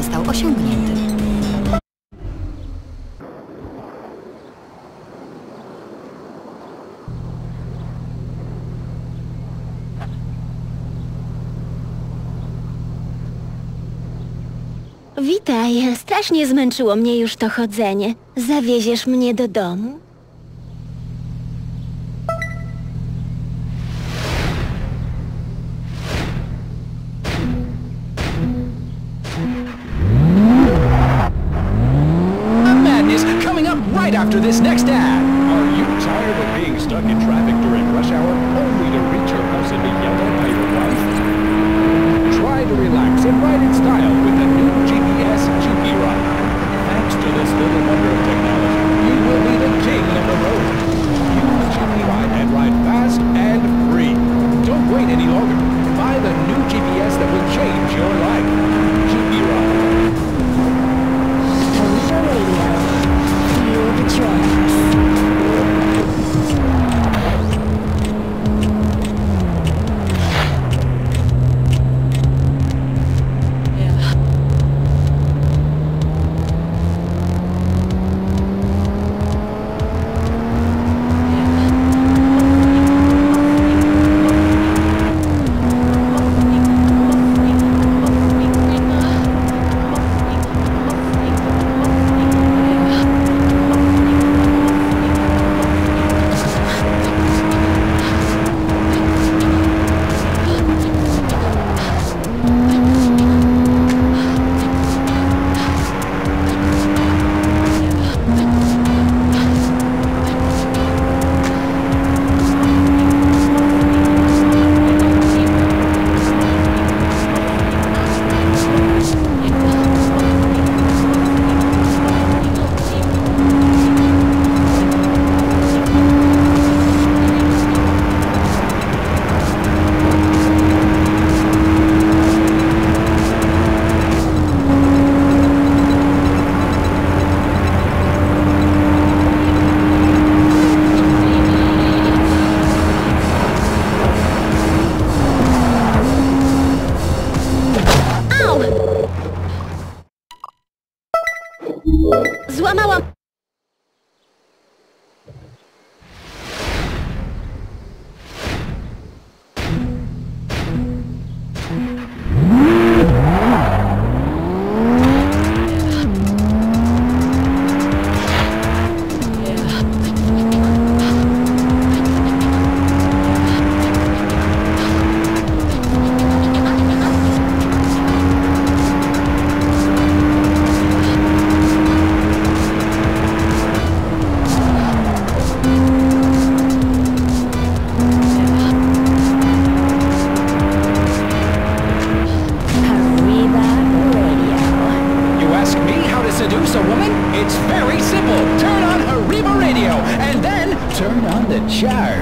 został osiągnięty. Witaj, strasznie zmęczyło mnie już to chodzenie. Zawieziesz mnie do domu? Madness coming up right after this next ad. Are you tired of being stuck in traffic during rush hour only to reach your house and be yelled at by your wife? Try to relax and ride in style with the new GPS Chippy Ride. Thanks to this little wonder of technology, you will be the king of the road. Use Chippy Ride and ride fast and free. Don't wait any longer. Buy the new GPS that will change your life. Chippy Ride. Feel the choice. Złamałam... Seduce a woman? It's very simple. Turn on Hariba Radio and then turn on the charm.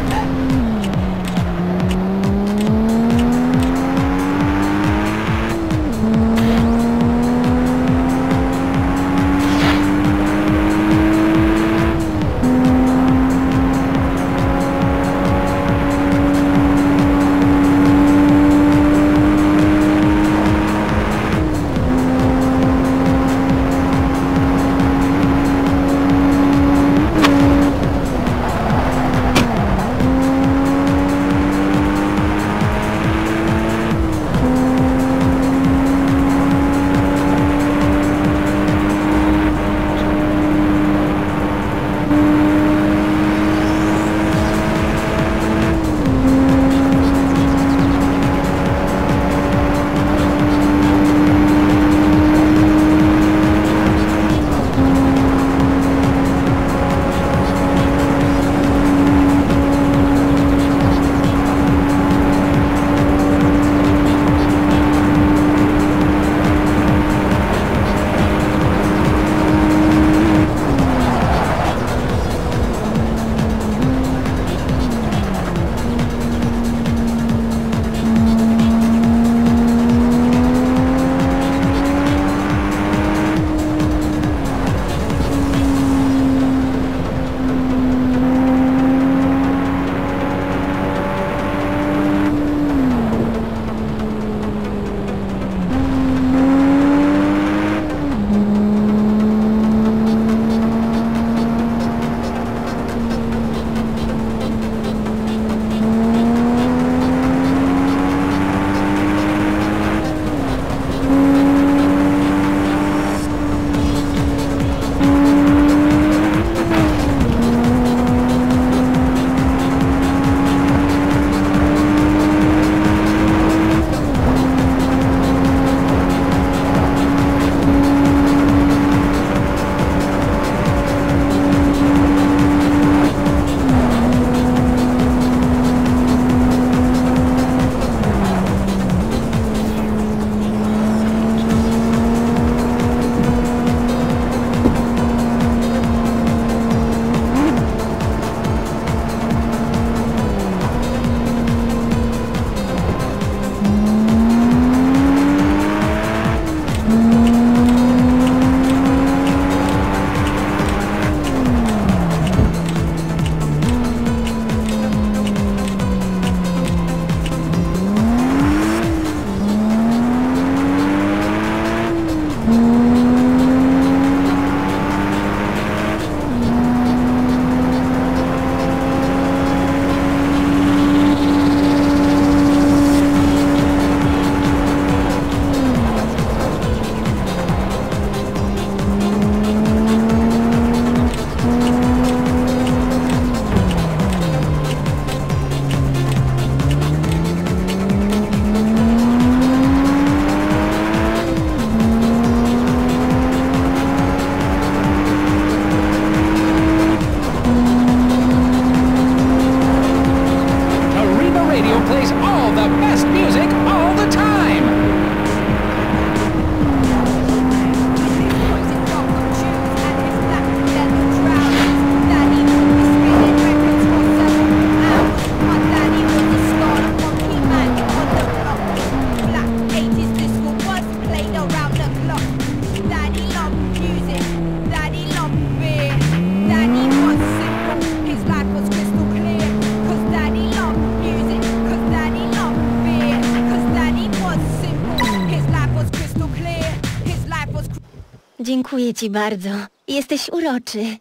Dziękuję ci bardzo. Jesteś uroczy.